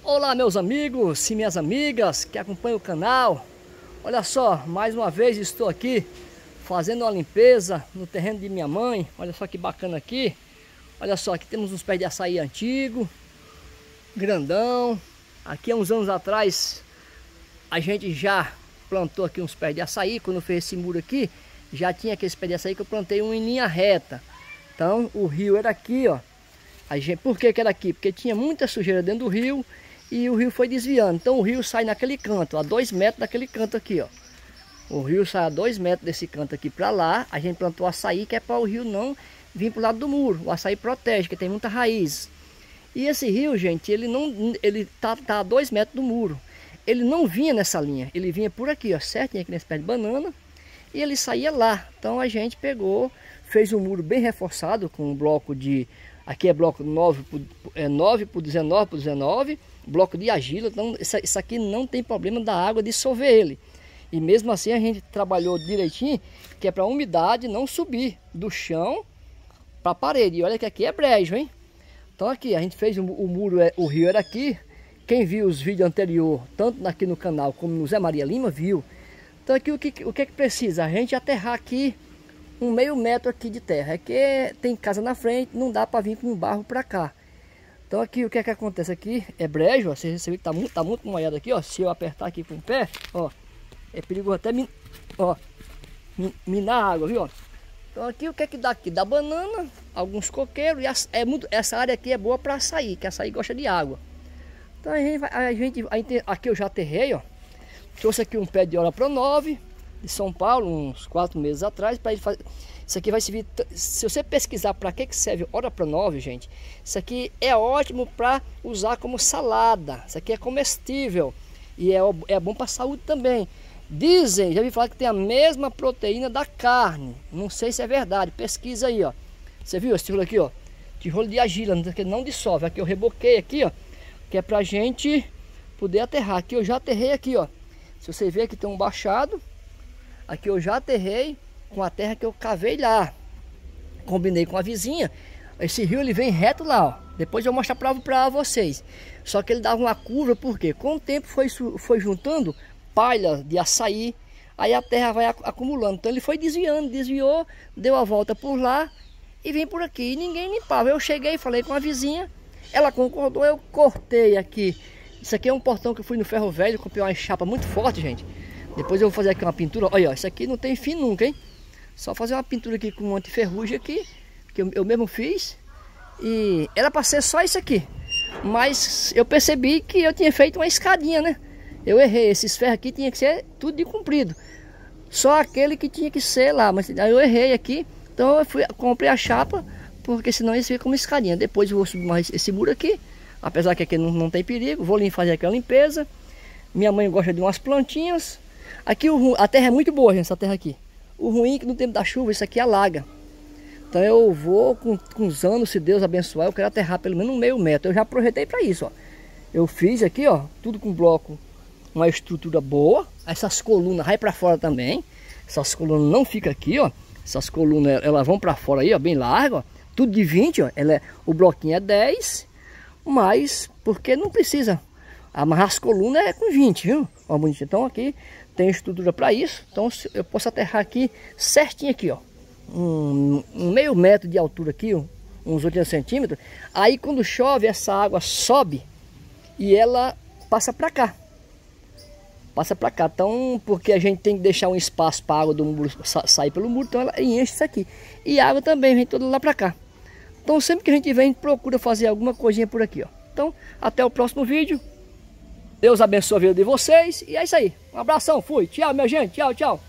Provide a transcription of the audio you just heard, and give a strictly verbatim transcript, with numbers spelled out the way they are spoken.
Olá meus amigos e minhas amigas que acompanham o canal. Olha só, mais uma vez estou aqui fazendo uma limpeza no terreno de minha mãe. Olha só que bacana aqui. Olha só, aqui temos uns pés de açaí antigo, grandão. Aqui há uns anos atrás a gente já plantou aqui uns pés de açaí. Quando eu fiz esse muro aqui, já tinha aqueles pés de açaí que eu plantei um em linha reta. Então o rio era aqui, ó. A gente, por que que era aqui? Porque tinha muita sujeira dentro do rio e o rio foi desviando. Então o rio sai naquele canto, a dois metros daquele canto aqui, ó. O rio sai a dois metros desse canto aqui para lá. A gente plantou açaí que é para o rio não vir para o lado do muro. O açaí protege, porque tem muita raiz. E esse rio, gente, ele não, ele tá, tá a dois metros do muro. Ele não vinha nessa linha, ele vinha por aqui, ó, certinho aqui nesse pé de banana. E ele saía lá. Então a gente pegou, fez um muro bem reforçado com um bloco de... Aqui é bloco nove por, é nove por dezenove por dezenove, bloco de argila. Então isso, isso aqui não tem problema da água dissolver ele. E mesmo assim a gente trabalhou direitinho, que é para a umidade não subir do chão para a parede. E olha que aqui é brejo, hein? Então aqui a gente fez o, o muro, é, o rio era aqui. Quem viu os vídeos anteriores, tanto aqui no canal como no Zé Maria Lima, viu. Então aqui o que, o que é que precisa? A gente aterrar aqui um meio metro aqui de terra. É que tem casa na frente, não dá para vir com barro para cá. Então aqui o que é que acontece? Aqui é brejo, ó. Você vê que tá muito, tá muito molhado aqui, ó. Se eu apertar aqui com o pé, ó, é perigoso até min, ó, minar a água, viu? Ó. Então aqui o que é que dá aqui? Dá banana, alguns coqueiros, e a, é muito, essa área aqui é boa para açaí, que açaí gosta de água. Então a gente, vai, a gente, a gente aqui eu já aterrei, ó. Trouxe aqui um pé de Ora Pro nove de São Paulo, uns quatro meses atrás, para ele fazer. Isso aqui vai servir. Se você pesquisar para que que serve Ora Pro nove, gente, isso aqui é ótimo para usar como salada. Isso aqui é comestível e é, é bom para a saúde também. Dizem, já vi falar que tem a mesma proteína da carne. Não sei se é verdade. Pesquisa aí, ó. Você viu esse tijolo aqui, ó? Tijolo de argila, que não dissolve. Aqui eu reboquei aqui, ó, que é pra gente poder aterrar. Aqui eu já aterrei aqui, ó. Se você ver aqui tem um baixado. Aqui eu já aterrei com a terra que eu cavei lá. Combinei com a vizinha. Esse rio ele vem reto lá, ó. Depois eu vou mostrar pra, pra vocês. Só que ele dava uma curva, porque com o tempo foi, foi juntando palha de açaí. Aí a terra vai acumulando. Então ele foi desviando, desviou, deu a volta por lá e vem por aqui. E ninguém limpava. Eu cheguei e falei com a vizinha. Ela concordou, eu cortei aqui. Isso aqui é um portão que eu fui no ferro velho. Comprei uma chapa muito forte, gente. Depois eu vou fazer aqui uma pintura. Olha, ó, isso aqui não tem fim nunca, hein? Só fazer uma pintura aqui com um antiferrugem aqui, que eu, eu mesmo fiz. E era para ser só isso aqui. Mas eu percebi que eu tinha feito uma escadinha, né? Eu errei. Esses ferros aqui tinha que ser tudo de comprido. Só aquele que tinha que ser lá. Mas aí eu errei aqui. Então eu fui, comprei a chapa, porque senão ia ser como escadinha. Depois eu vou subir mais esse muro aqui. Apesar que aqui não, não tem perigo. Vou fazer aqui a limpeza. Minha mãe gosta de umas plantinhas. Aqui o, a terra é muito boa, gente, essa terra aqui. O ruim é que no tempo da chuva isso aqui alaga. Então eu vou com, com os anos, se Deus abençoar, eu quero aterrar pelo menos um meio metro. Eu já projetei para isso, ó. Eu fiz aqui, ó, tudo com bloco, uma estrutura boa. Essas colunas vai para fora também. Essas colunas não ficam aqui, ó. Essas colunas elas vão para fora aí, ó, bem largo, ó. Tudo de vinte, ó. Ela é, o bloquinho é dez, mas porque não precisa amarrar as colunas é com vinte, viu? Ó, bonitinho. Então aqui tem estrutura para isso. Então eu posso aterrar aqui certinho aqui, ó. Um, um meio metro de altura aqui, ó, uns oitenta centímetros. Aí quando chove essa água sobe e ela passa para cá. Passa para cá. Então porque a gente tem que deixar um espaço para a água do muro sair pelo muro. Então ela enche isso aqui. E a água também vem toda lá para cá. Então sempre que a gente vem procura fazer alguma coisinha por aqui, ó. Então até o próximo vídeo. Deus abençoe a vida de vocês. E é isso aí. Um abração. Fui. Tchau, minha gente. Tchau, tchau.